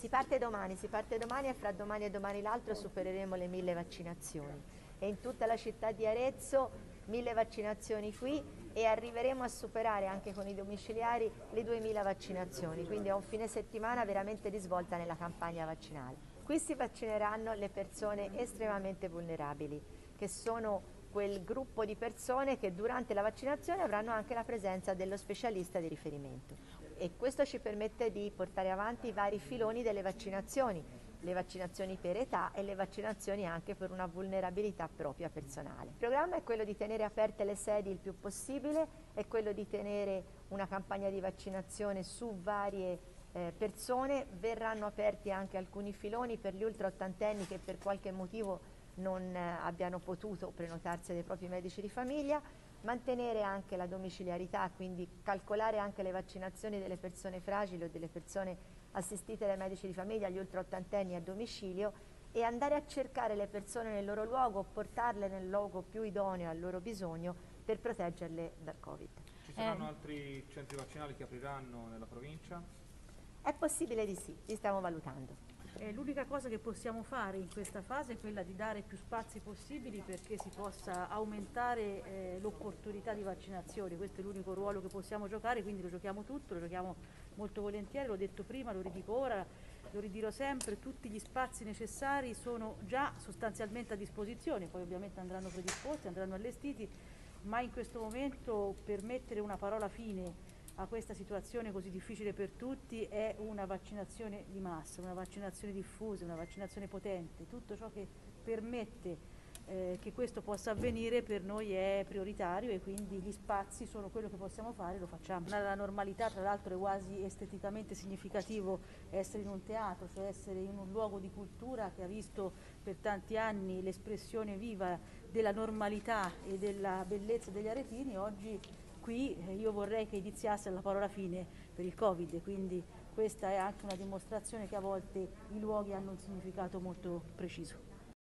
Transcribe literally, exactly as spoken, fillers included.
Si parte domani, si parte domani e fra domani e domani l'altro supereremo le mille vaccinazioni. E in tutta la città di Arezzo mille vaccinazioni qui e arriveremo a superare anche con i domiciliari le duemila vaccinazioni, quindi è un fine settimana veramente di svolta nella campagna vaccinale. Qui si vaccineranno le persone estremamente vulnerabili, che sono quel gruppo di persone che durante la vaccinazione avranno anche la presenza dello specialista di riferimento. E questo ci permette di portare avanti i vari filoni delle vaccinazioni, le vaccinazioni per età e le vaccinazioni anche per una vulnerabilità propria personale. Il programma è quello di tenere aperte le sedi il più possibile, è quello di tenere una campagna di vaccinazione su varie eh, persone, verranno aperti anche alcuni filoni per gli ultra ottantenni che per qualche motivo non eh, abbiano potuto prenotarsi dai propri medici di famiglia, mantenere anche la domiciliarità, quindi calcolare anche le vaccinazioni delle persone fragili o delle persone assistite dai medici di famiglia, gli ultra ottantenni a domicilio, e andare a cercare le persone nel loro luogo, portarle nel luogo più idoneo al loro bisogno per proteggerle dal Covid. Ci saranno Eh, altri centri vaccinali che apriranno nella provincia? È possibile di sì, li stiamo valutando. Eh, L'unica cosa che possiamo fare in questa fase è quella di dare più spazi possibili perché si possa aumentare eh, l'opportunità di vaccinazione. Questo è l'unico ruolo che possiamo giocare, quindi lo giochiamo tutto, lo giochiamo molto volentieri, l'ho detto prima, lo ridico ora, lo ridirò sempre, tutti gli spazi necessari sono già sostanzialmente a disposizione, poi ovviamente andranno predisposti, andranno allestiti, ma in questo momento per mettere una parola fine a questa situazione così difficile per tutti è una vaccinazione di massa, una vaccinazione diffusa, una vaccinazione potente. Tutto ciò che permette eh, che questo possa avvenire per noi è prioritario e quindi gli spazi sono quello che possiamo fare e lo facciamo. La normalità tra l'altro è quasi esteticamente significativo essere in un teatro, cioè essere in un luogo di cultura che ha visto per tanti anni l'espressione viva della normalità e della bellezza degli aretini. Oggi qui io vorrei che iniziasse la parola fine per il Covid, quindi questa è anche una dimostrazione che a volte i luoghi hanno un significato molto preciso.